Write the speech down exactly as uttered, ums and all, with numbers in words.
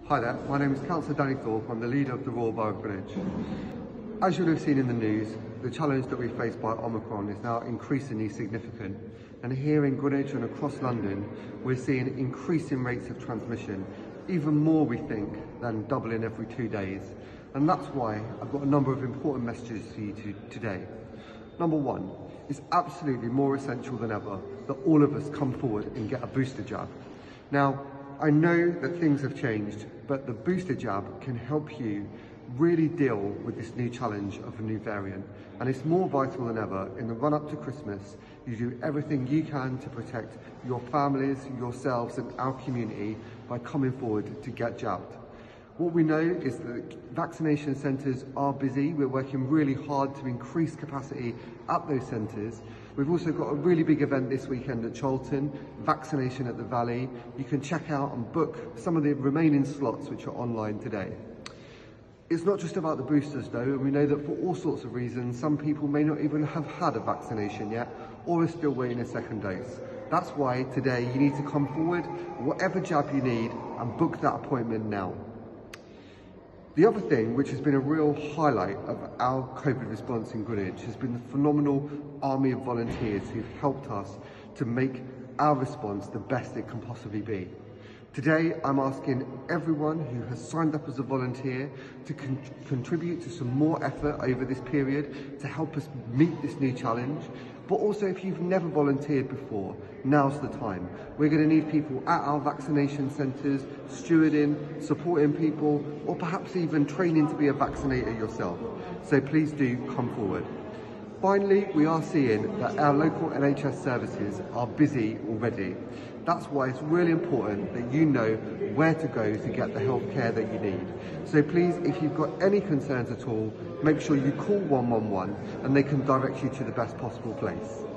Hi there, my name is Cllr Danny Thorpe. I'm the leader of the Royal Borough of Greenwich. As you'll have seen in the news, the challenge that we face by Omicron is now increasingly significant. And here in Greenwich and across London, we're seeing increasing rates of transmission, even more we think than doubling every two days. And that's why I've got a number of important messages for you to, today. Number one, it's absolutely more essential than ever that all of us come forward and get a booster jab. Now, I know that things have changed, but the booster jab can help you really deal with this new challenge of a new variant. And it's more vital than ever in the run up to Christmas. You do everything you can to protect your families, yourselves and our community by coming forward to get jabbed. What we know is that vaccination centres are busy. We're working really hard to increase capacity at those centres. We've also got a really big event this weekend at Charlton, Vaccination at the Valley. You can check out and book some of the remaining slots which are online today. It's not just about the boosters though, and we know that for all sorts of reasons, some people may not even have had a vaccination yet or are still waiting a second dose. That's why today you need to come forward, whatever jab you need, and book that appointment now. The other thing, which has been a real highlight of our COVID response in Greenwich, has been the phenomenal army of volunteers who've helped us to make our response the best it can possibly be. Today, I'm asking everyone who has signed up as a volunteer to con contribute to some more effort over this period to help us meet this new challenge. But also, if you've never volunteered before, now's the time. We're going to need people at our vaccination centres, stewarding, supporting people, or perhaps even training to be a vaccinator yourself. So please do come forward. Finally, we are seeing that our local N H S services are busy already. That's why it's really important that you know where to go to get the health care that you need. So please, if you've got any concerns at all, make sure you call one one one and they can direct you to the best possible place.